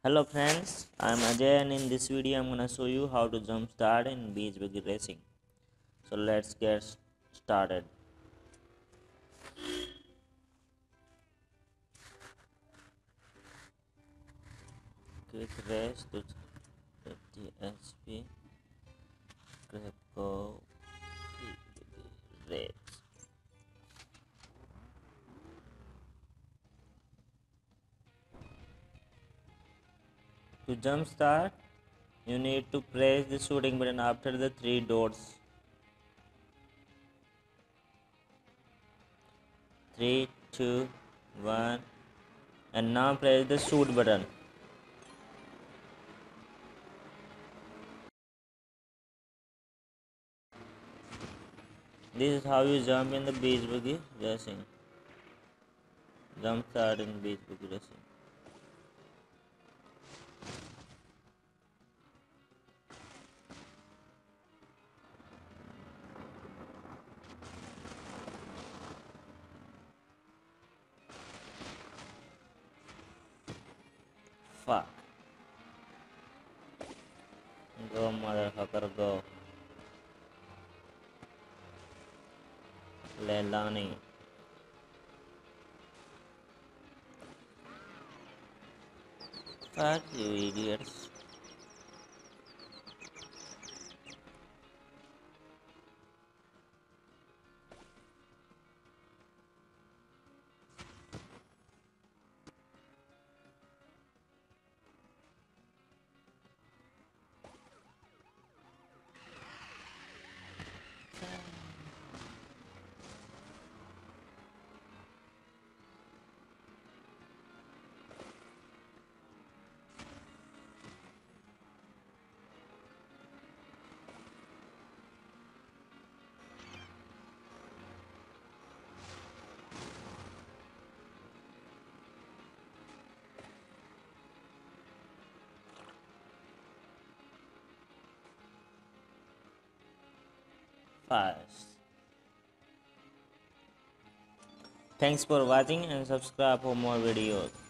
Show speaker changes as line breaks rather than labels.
Hello friends, I'm Ajay and in this video I'm gonna show you how to jump start in Buggy racing. So let's get started. Quick race to 50 HP. Grab go race. To jump start, you need to press the shooting button after the three dots. 3, 2, 1, and now press the shoot button. This is how you jump in the Buggy racing. Jump start in Buggy racing. Fuck. Go motherfucker go. Leilani. Fuck you idiots. Fast. Thanks for watching and subscribe for more videos.